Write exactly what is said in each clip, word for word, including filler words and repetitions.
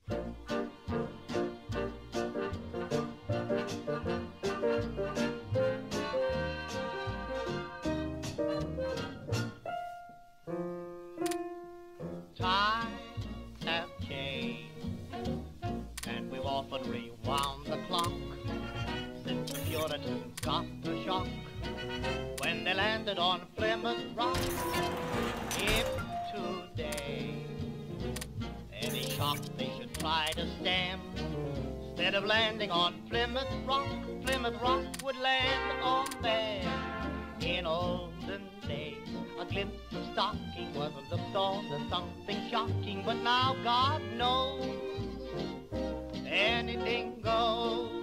Often rewound the clock since the Puritans got the shock when they landed on Plymouth Rock. If today any shock they should try to stem, instead of landing on Plymouth Rock, Plymouth Rock would land on them. In olden days, a glimpse of stocking was looked on as something shocking, but now God knows anything goes.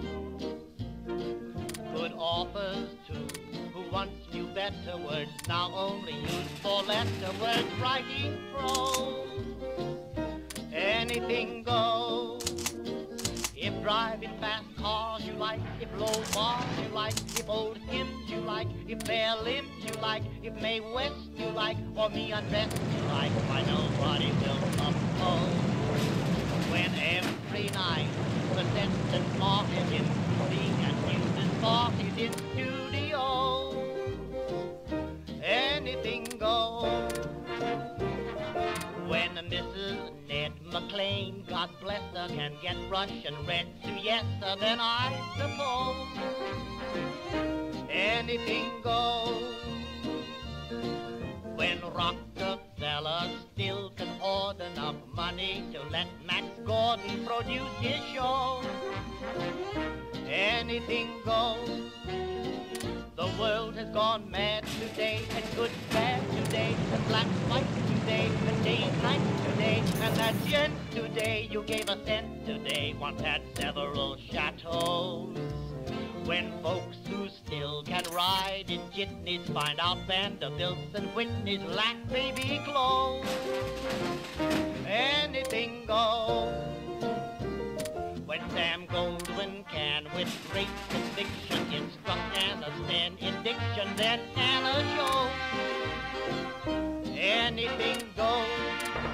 Good authors too, who once knew better words, now only use four-letter words writing prose. Anything goes. If driving fast cars you like, if low bars you like, if old hymns you like, if bare limbs you like, if Mae West you like, or me undressed you like, why nobody will oppose. When every night the destined parties in shooting and music parties in studio, anything goes. When Missus Ned McLean, God bless her, can get Russian red siesta, then I suppose anything goes. When Rockefeller still can hoard enough money to let Max Gordon produce his show, anything goes. The world has gone mad today, and good's bad today, and black's white today, and day's night today, and that gent today you gave a cent today once had several chateaus. When folks who still can ride in jitneys find out Vanderbilts and Whitneys lack baby clothes, anything goes. When Sam Goldwyn can, with great conviction, instruct Anna Sten in diction, then Anna shows anything goes.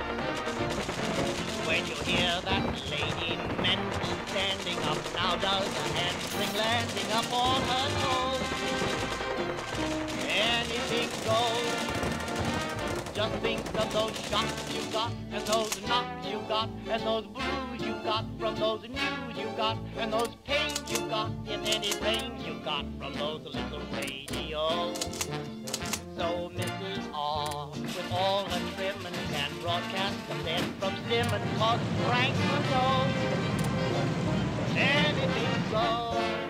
When you hear that lady Mendel standing up, now does a handspring landing up on her toes, anything goes. Just think of those shocks you got, and those knocks you got, and those blues you got from those news you got, and those pains you got, if any pains you got from those little radios. So Missus R, with all her trimmings, can broadcast the bed from Simmons, cause Franklin knows anything goes.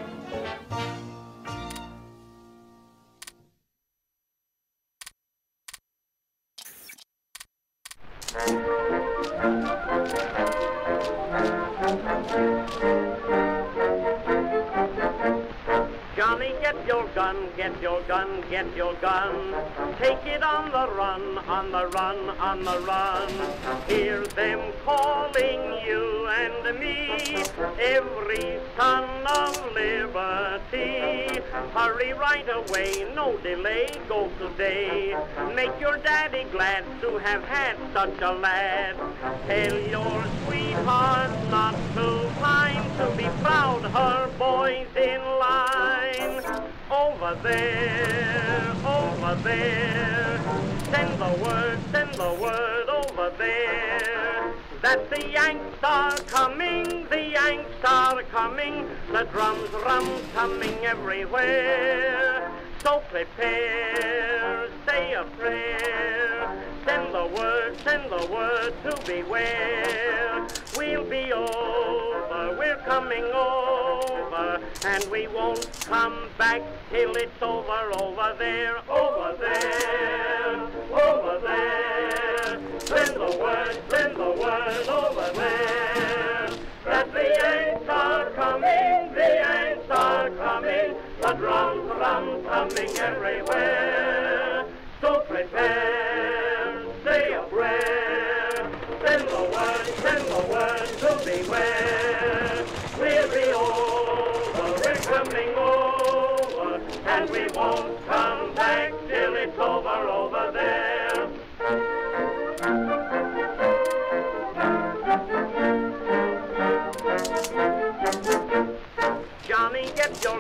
Johnny, get your gun, get your gun, get your gun. Take it on the run, on the run, on the run. Hear them calling you and me, every son of liberty. Hurry right away, no delay, go today. Make your daddy glad to have had such a lad. Tell your sweetheart not to pine, to be proud her boy's in line. Over there, over there, send the word, send the word over there, that the Yanks are coming, the Yanks are coming, the drums, drums coming everywhere. So prepare, say a prayer, send the word, send the word to beware. We'll be over, we're coming over, and we won't come back till it's over, over there, over there, over there. Send the word, send the word over there, that the Yanks are coming, the Yanks are coming, the drums, drums coming everywhere. So prepare, say a prayer, send the word, send the word to beware. We'll be over, we're coming over, and we won't come back till it's over, over there.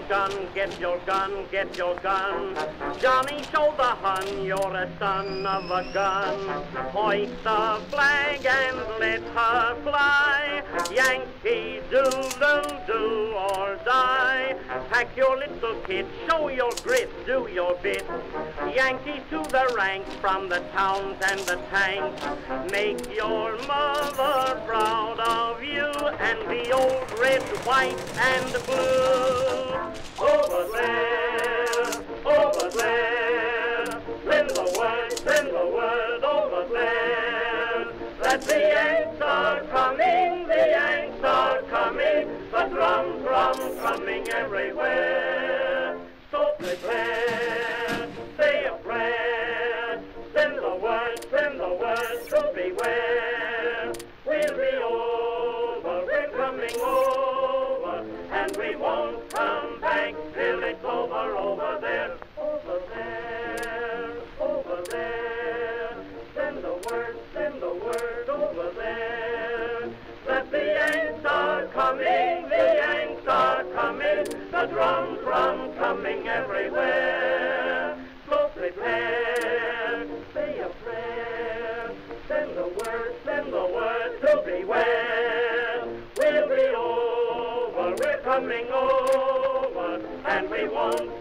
gun, get your gun, get your gun. Johnny, show the Hun you're a son of a gun. Hoist the flag and let her fly. Yankee doodle do or die. Pack your little kit, show your grit, do your bit. Yankees to the ranks from the towns and the tanks. Make your mother proud of you and the old red, white, and blue. Over there, over there, send the word, send the word over there. That the Yanks are coming, the Yanks are coming, the drum, drum coming everywhere. So prepare, say a prayer, send the word, send the word to beware. We'll be over, we're coming over, and we won't come back till it's over, over there, over there, over there. Send the word, send the word over there, that the Yanks are coming, the Yanks are coming, the drum, drum coming everywhere. So prepare, say a prayer, send the word, send the word to beware. We'll be over, we're coming over, and we won't